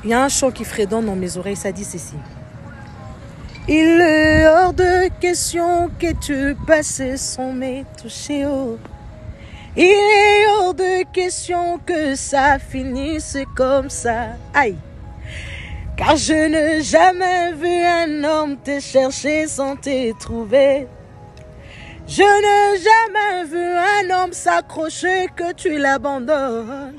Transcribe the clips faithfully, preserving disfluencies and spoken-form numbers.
Il y a un chant qui fredonne dans mes oreilles, ça dit ceci. Il est hors de question que tu passes sans me toucher. Oh. Il est hors de question que ça finisse comme ça. Aïe. Car je n'ai jamais vu un homme te chercher sans te trouver. Je n'ai jamais vu un homme s'accrocher que tu l'abandonnes.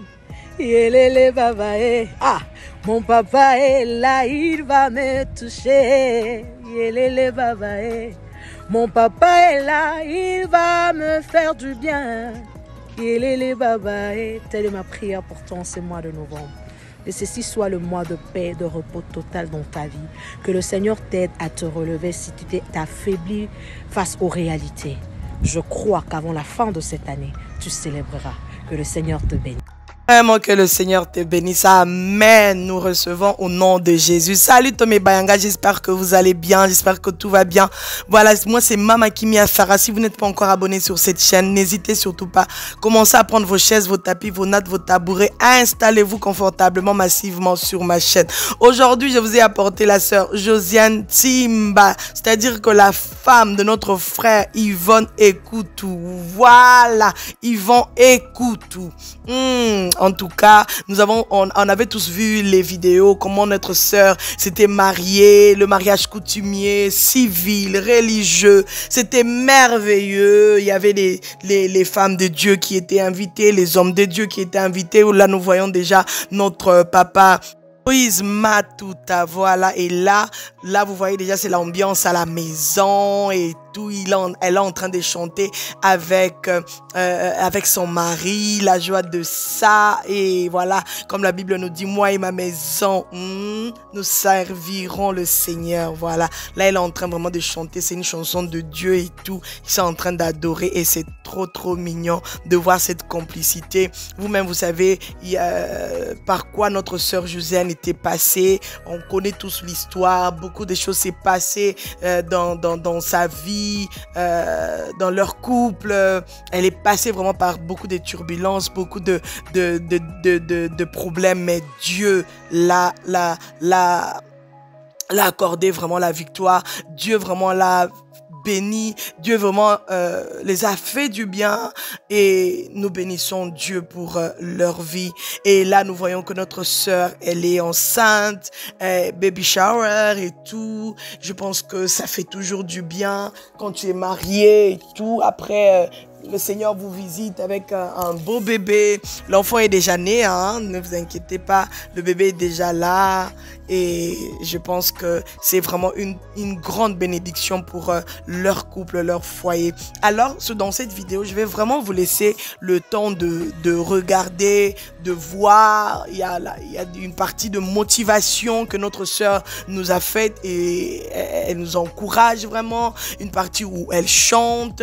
Yelele baba eh. Ah, mon papa est là, il va me toucher. Yelele baba eh. Mon papa est là, il va me faire du bien. Yelele baba eh. Telle est ma prière pour toi en ce mois de novembre. Que ceci soit le mois de paix, de repos total dans ta vie. Que le Seigneur t'aide à te relever si tu t'es affaibli face aux réalités. Je crois qu'avant la fin de cette année, tu célébreras. Que le Seigneur te bénisse. Vraiment que le Seigneur te bénisse. Amen. Nous recevons au nom de Jésus. Salut Tomé Bayanga. J'espère que vous allez bien. J'espère que tout va bien. Voilà, moi c'est Mama Kimi Afara. Si vous n'êtes pas encore abonné sur cette chaîne, n'hésitez surtout pas. Commencez à prendre vos chaises, vos tapis, vos nattes, vos tabourets. Installez-vous confortablement, massivement sur ma chaîne. Aujourd'hui, je vous ai apporté la sœur Josiane Timba. C'est-à-dire que la femme de notre frère Yvonne Ekoutou. Voilà, Yvonne Ekoutou. Hmm. En tout cas, nous avons, on, on avait tous vu les vidéos, comment notre sœur s'était mariée, le mariage coutumier, civil, religieux. C'était merveilleux. Il y avait les, les, les femmes de Dieu qui étaient invitées, les hommes de Dieu qui étaient invités. Là, nous voyons déjà notre papa Moïse Matuta, voilà. Et là, là, vous voyez déjà, c'est l'ambiance à la maison et tout. Il en, elle est en train de chanter avec, euh, avec son mari, la joie de ça. Et voilà, comme la Bible nous dit, moi et ma maison, hmm, nous servirons le Seigneur. Voilà, là, elle est en train vraiment de chanter. C'est une chanson de Dieu et tout. Ils sont en train d'adorer et c'est trop, trop mignon de voir cette complicité. Vous-même, vous savez il y a, par quoi notre sœur Josiane était passée. On connaît tous l'histoire. Beaucoup de choses s'est passées euh, dans, dans, dans sa vie, euh, dans leur couple. Elle est passée vraiment par beaucoup de turbulences, beaucoup de, de, de, de, de, de problèmes. Mais Dieu l'a, l'a, l'a, l'a accordé vraiment la victoire. Dieu vraiment l'a béni. Dieu vraiment euh, les a fait du bien et nous bénissons Dieu pour euh, leur vie. Et là, nous voyons que notre sœur, elle est enceinte, euh, baby shower et tout. Je pense que ça fait toujours du bien quand tu es marié et tout. Après, euh, le Seigneur vous visite avec un, un beau bébé. L'enfant est déjà né, hein, ne vous inquiétez pas. Le bébé est déjà là. Et je pense que c'est vraiment une, une grande bénédiction pour euh, leur couple, leur foyer. Alors, dans cette vidéo, je vais vraiment vous laisser le temps de, de regarder, de voir. Il y a, là, il y a une partie de motivation que notre sœur nous a faite et elle nous encourage vraiment. Une partie où elle chante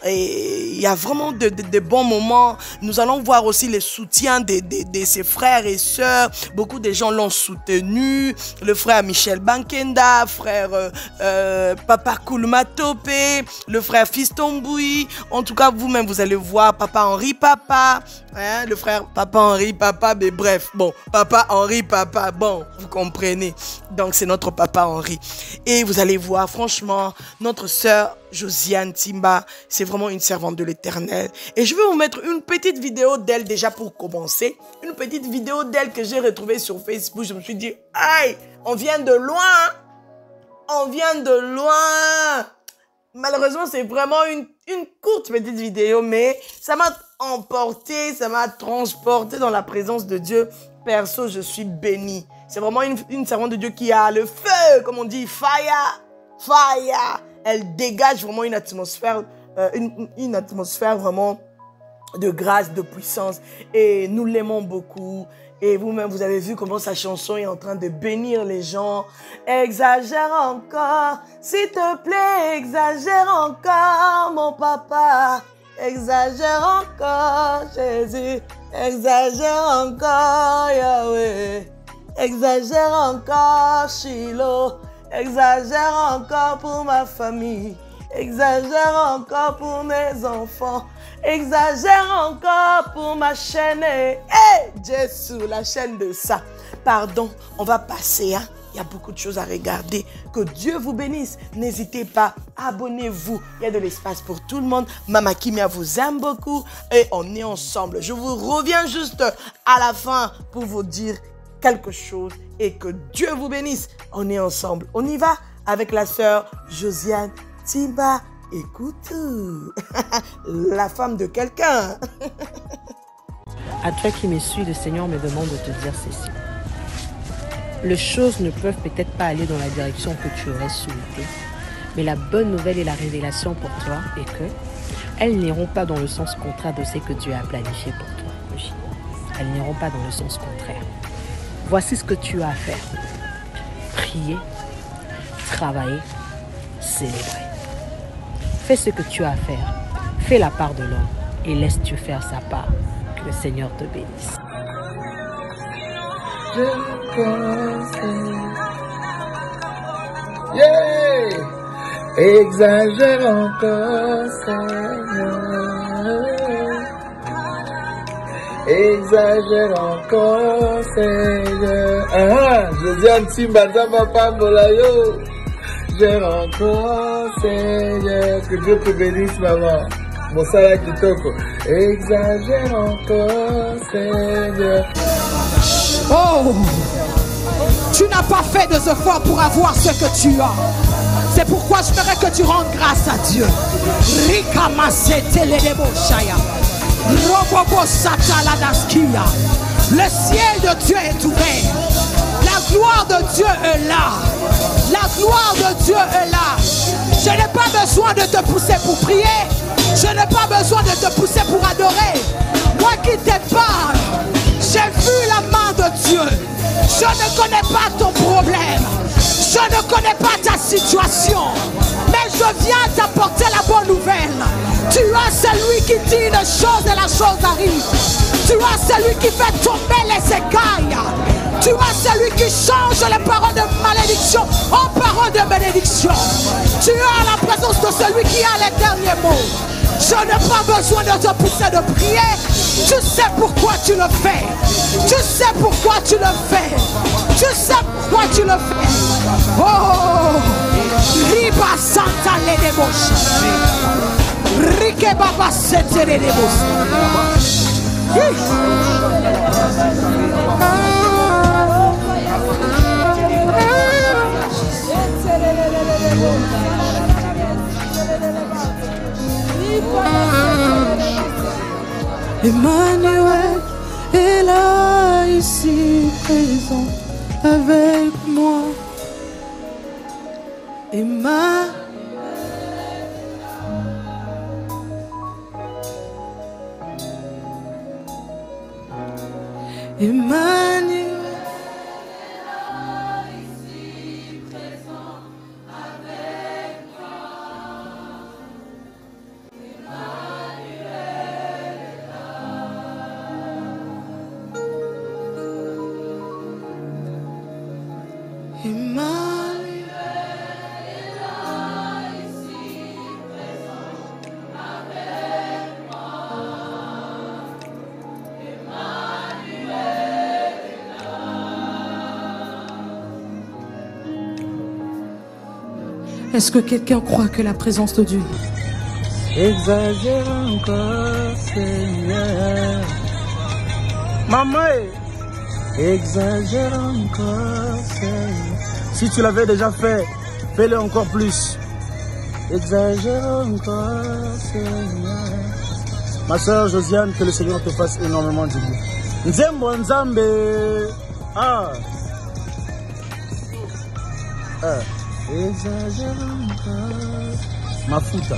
et il y a vraiment de, de, de bons moments. Nous allons voir aussi les soutiens de, de, de ses frères et sœurs. Beaucoup de gens l'ont soutenu. Le frère Michel Bankenda, frère euh, euh, Papa Koulma Topé, le frère Fiston Boui. En tout cas, vous-même, vous allez voir Papa Henri Papa, hein, le frère Papa Henri Papa, mais bref, bon, Papa Henri Papa, bon, vous comprenez. Donc, c'est notre Papa Henri. Et vous allez voir, franchement, notre sœur Josiane Timba, c'est vraiment une servante de l'Éternel. Et je vais vous mettre une petite vidéo d'elle déjà pour commencer. Une petite vidéo d'elle que j'ai retrouvée sur Facebook. Je me suis dit, aïe, on vient de loin. On vient de loin. Malheureusement, c'est vraiment une, une courte petite vidéo, mais ça m'a emporté, ça m'a transporté dans la présence de Dieu. Perso, je suis béni. C'est vraiment une, une servante de Dieu qui a le feu, comme on dit, fire, fire. Elle dégage vraiment une atmosphère, euh, une, une atmosphère vraiment de grâce, de puissance. Et nous l'aimons beaucoup. Et vous-même, vous avez vu comment sa chanson est en train de bénir les gens. Exagère encore, s'il te plaît, exagère encore, mon papa. Exagère encore, Jésus. Exagère encore, Yahweh. Exagère encore, Shiloh. Exagère encore pour ma famille. Exagère encore pour mes enfants. Exagère encore pour ma chaîne. Hey, Jésus, la chaîne de ça. pardon. On va passer, hein. Il y a beaucoup de choses à regarder. Que Dieu vous bénisse. N'hésitez pas, abonnez-vous. Il y a de l'espace pour tout le monde. Mama Kimia vous aime beaucoup et on est ensemble. Je vous reviens juste à la fin pour vous dire quelque chose et que Dieu vous bénisse. On est ensemble. On y va avec la sœur Josiane Timba. Écoute, la femme de quelqu'un. À toi qui me suis, le Seigneur me demande de te dire ceci. Les choses ne peuvent peut-être pas aller dans la direction que tu aurais souhaité, mais la bonne nouvelle et la révélation pour toi est que elles n'iront pas dans le sens contraire de ce que Dieu a planifié pour toi. Oui. Elles n'iront pas dans le sens contraire. Voici ce que tu as à faire. Prier, travailler, célébrer. Fais ce que tu as à faire. Fais la part de l'homme et laisse Dieu faire sa part. Que le Seigneur te bénisse. Yeah! Exagère encore, Seigneur. Exagère encore, Seigneur. Ah, Josiane Timba, Zamba Pambola, yo. Exagère encore, Seigneur. Que Dieu te bénisse, maman. Mon salaire kitoko. Exagère encore, Seigneur. Oh, tu n'as pas fait des efforts pour avoir ce que tu as. C'est pourquoi je ferai que tu rendes grâce à Dieu. Le ciel de Dieu est ouvert. La gloire de Dieu est là. La gloire de Dieu est là. Je n'ai pas besoin de te pousser pour prier. Je n'ai pas besoin de te pousser pour adorer. Moi qui te parle, j'ai vu la main de Dieu. Je ne connais pas ton problème. Je ne connais pas ta situation. Mais je viens t'apporter la bonne nouvelle. Tu as celui qui dit une chose et la chose arrive. Tu as celui qui fait tomber les écailles. Tu as celui qui change les paroles de malédiction en paroles de bénédiction. Tu as la présence de celui qui a les derniers mots. Je n'ai pas besoin de te pousser de prier. Tu sais pourquoi tu le fais. Tu sais pourquoi tu le fais. Tu sais pourquoi tu le fais. Oh, Riba Santa le débauche. Rike Baba Sete le débauche. Emmanuel est là, ici, présent avec moi. Emmanuel. Emmanuel. Est-ce que quelqu'un croit que la présence de Dieu Exagère encore, Seigneur. Maman, exagère encore, Seigneur. Si tu l'avais déjà fait, fais-le encore plus. Exagère encore, Seigneur. Ma soeur Josiane, que le Seigneur te fasse énormément de bien. Nzembo Nzambe. Ah. Ah. Exagère encore. Mafuta.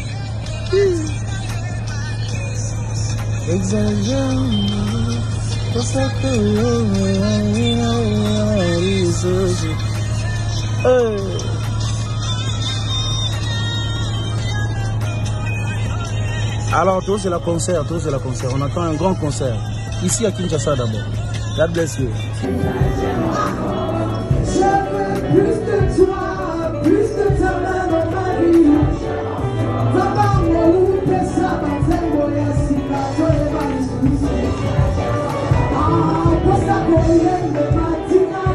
Exagère pour ça que alors tous c'est la concert, tous c'est la concert. On attend un grand concert ici à Kinshasa d'abord. God bless you. Plus de toi, plus de ta main dans ma vie. Ah,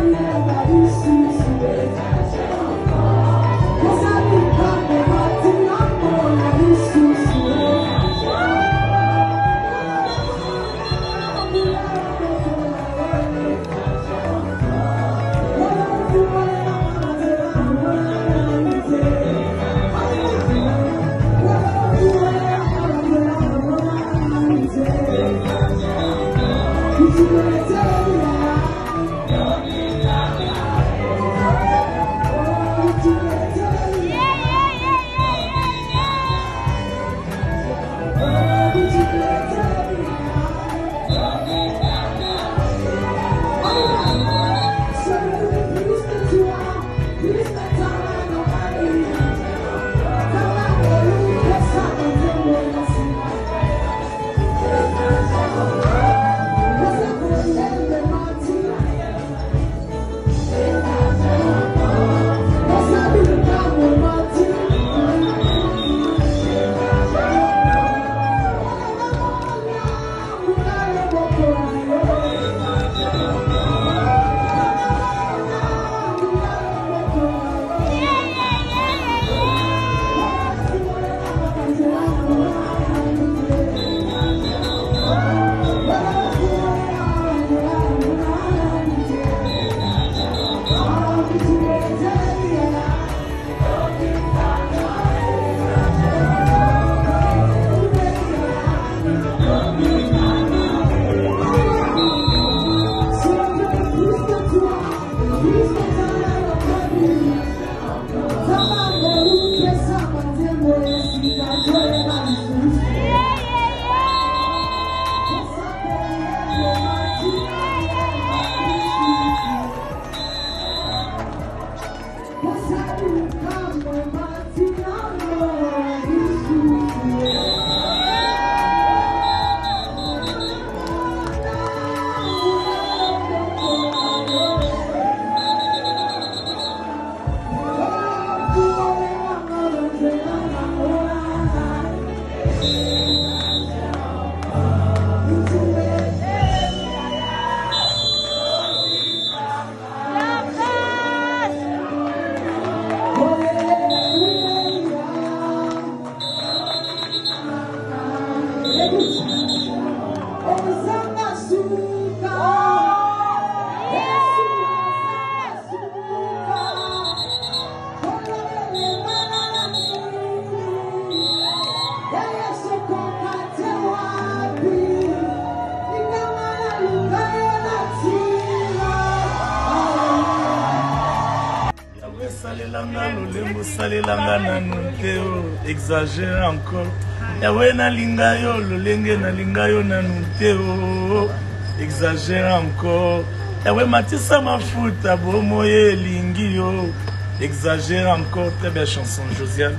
Exagère encore. Yawe na linga yo lolenge na linga yo na nuteo. Exagère encore. Yawe matisa mafuta bomoye lingi yo. Exagère encore. Très belle chanson, Josiane.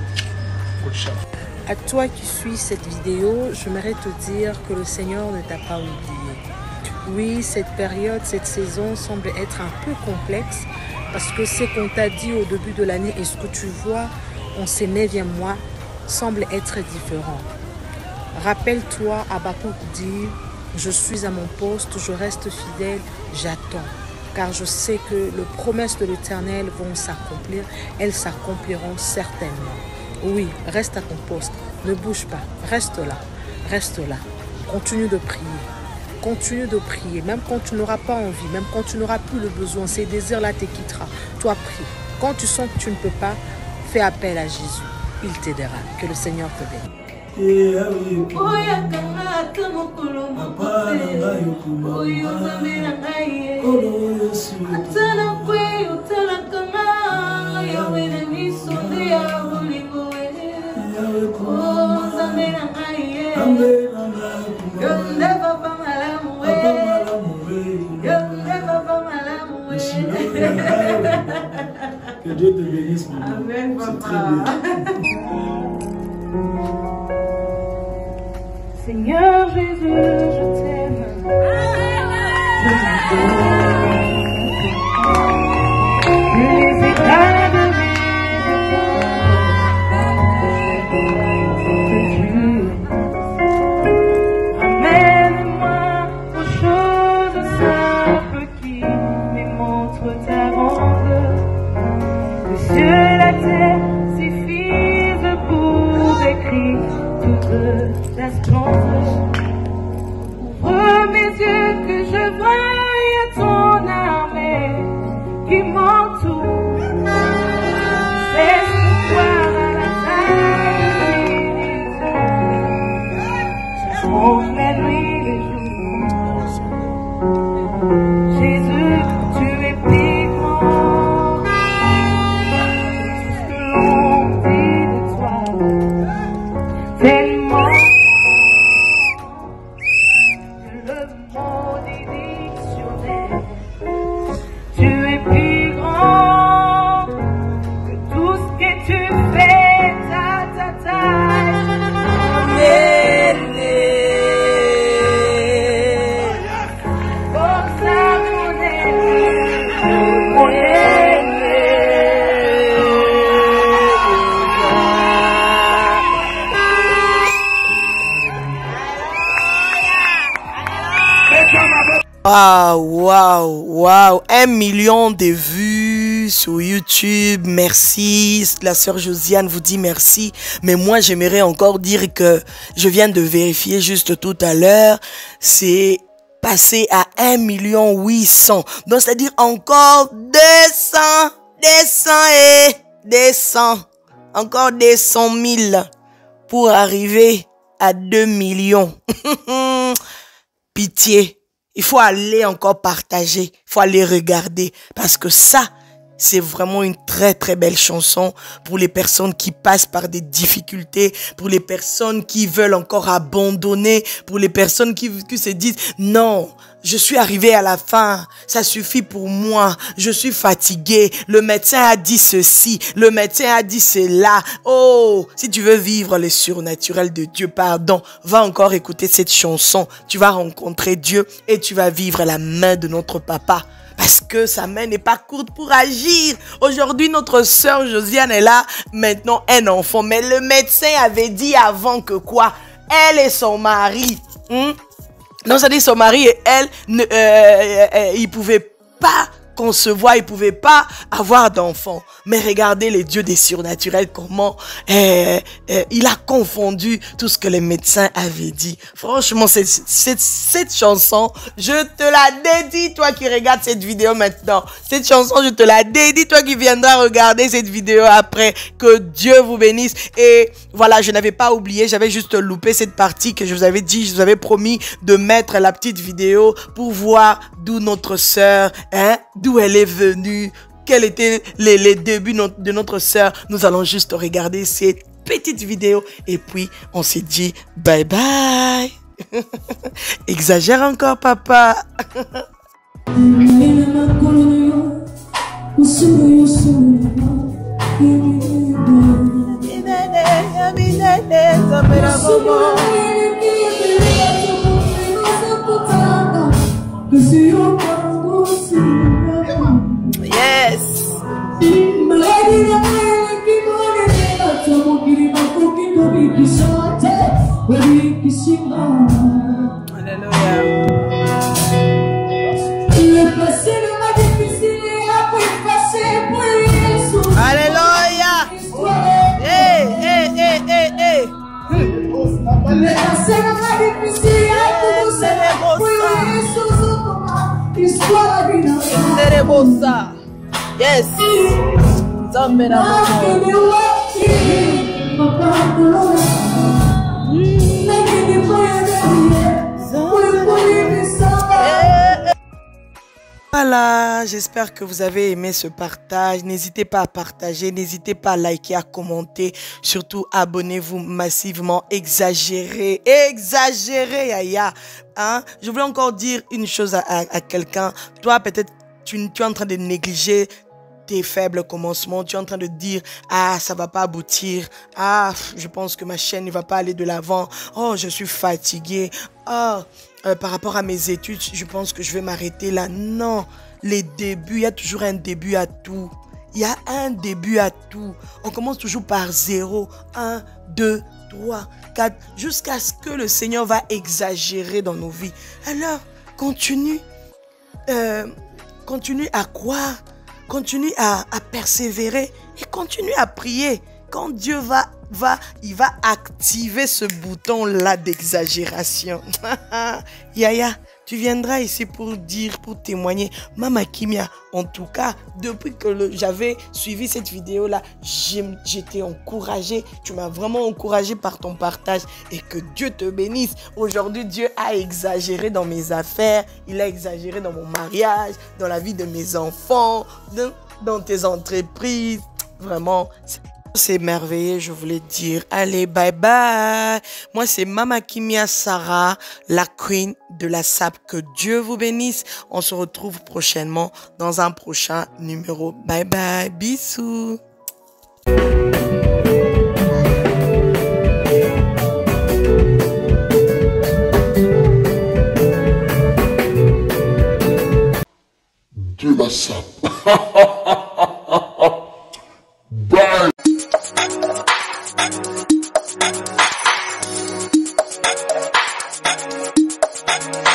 À toi qui suis cette vidéo, j'aimerais te dire que le Seigneur ne t'a pas oublié. Oui, cette période, cette saison semble être un peu complexe parce que ce qu'on t'a dit au début de l'année et ce que tu vois en ces neuvième mois semble être différent. Rappelle-toi, Habakkuk dit, je suis à mon poste, je reste fidèle, j'attends. Car je sais que les promesses de l'Éternel vont s'accomplir, elles s'accompliront certainement. Oui, reste à ton poste, ne bouge pas, reste là, reste là. Continue de prier, continue de prier, même quand tu n'auras pas envie, même quand tu n'auras plus le besoin, ces désirs-là te quittera. Toi, prie. Quand tu sens que tu ne peux pas, fais appel à Jésus. Il t'aidera. Que le Seigneur te bénisse. Que Dieu te bénisse, maman. Amen, papa. Seigneur Jésus, je t'aime. Je t'aime. Les états de vie, ramène-moi aux choses simples qui me montrent ta grandeur. Dieu, la terre suffise pour décrire toute ta splendeur. Ouvre mes yeux que je voie ton armée qui m'entoure. Laisse voir à la taille. Je change la nuit les jours. Jésus, tu es plus grand. Tellement que le monde est dictionnaire. Tu es plus grand que tout ce que tu fais, ta ta ta. Forza mon aile, mon aile. Waouh, waouh, waouh. Un million de vues sur YouTube. Merci. La sœur Josiane vous dit merci. Mais moi, j'aimerais encore dire que je viens de vérifier juste tout à l'heure. C'est passé à un million huit cents. Donc, c'est-à-dire encore deux cents, deux cents et deux cents. Encore deux cent mille pour arriver à deux millions. Pitié. Il faut aller encore partager, il faut aller regarder parce que ça, c'est vraiment une très très belle chanson pour les personnes qui passent par des difficultés, pour les personnes qui veulent encore abandonner, pour les personnes qui, qui se disent non, je suis arrivé à la fin, ça suffit pour moi, je suis fatigué, le médecin a dit ceci, le médecin a dit cela. Oh, si tu veux vivre le surnaturel de Dieu, pardon, va encore écouter cette chanson, tu vas rencontrer Dieu et tu vas vivre la main de notre papa. Parce que sa main n'est pas courte pour agir. Aujourd'hui, notre sœur Josiane est là, maintenant un enfant. Mais le médecin avait dit avant que quoi? Elle et son mari. Hmm? Non, ça dit son mari et elle, ne, euh, euh, ils ne pouvaient pas concevoir, ils ne pouvaient pas avoir d'enfants. Mais regardez les dieux des surnaturels, comment euh, euh, il a confondu tout ce que les médecins avaient dit. Franchement, cette, cette, cette chanson, je te la dédie, toi qui regardes cette vidéo maintenant. Cette chanson, je te la dédie, toi qui viendras regarder cette vidéo après. Que Dieu vous bénisse. Et voilà, je n'avais pas oublié, j'avais juste loupé cette partie que je vous avais dit, je vous avais promis de mettre la petite vidéo pour voir d'où notre sœur, hein, d'où elle est venue, quels étaient les, les débuts de notre sœur. Nous allons juste regarder cette petite vidéo et puis on s'est dit bye bye. Exagère encore, papa. Yes. Alléluia. Hey, hey, hey, hey, hey. Yes. Voilà, j'espère que vous avez aimé ce partage. N'hésitez pas à partager, n'hésitez pas à liker, à commenter. Surtout, abonnez-vous massivement. Exagérez, exagérez, Yaya. Hein? Je voulais encore dire une chose à, à, à quelqu'un. Toi, peut-être, tu, tu es en train de négliger tes faibles commencements. Tu es en train de dire, ah, ça va pas aboutir. Ah, je pense que ma chaîne ne va pas aller de l'avant. Oh, je suis fatigué. Oh, euh, par rapport à mes études, je pense que je vais m'arrêter là. Non, les débuts, il y a toujours un début à tout. Il y a un début à tout. On commence toujours par zéro. Un, deux, trois, quatre, jusqu'à ce que le Seigneur va exagérer dans nos vies. Alors, continue. Euh, continue à croire. Continue à, à persévérer et continue à prier. Quand Dieu va, va, il va activer ce bouton-là d'exagération. Yaya, tu viendras ici pour dire, pour témoigner. Mama Kimia, en tout cas, depuis que j'avais suivi cette vidéo-là, j'étais encouragée. Tu m'as vraiment encouragée par ton partage et que Dieu te bénisse. Aujourd'hui, Dieu a exagéré dans mes affaires. Il a exagéré dans mon mariage, dans la vie de mes enfants, dans, dans tes entreprises. Vraiment, c'est merveilleux, je voulais dire. Allez, bye bye. Moi, c'est Mama Kimia Sarah, la queen de la S A P. Que Dieu vous bénisse. On se retrouve prochainement dans un prochain numéro. Bye bye. Bisous. De la S A P. Bye. Thank you.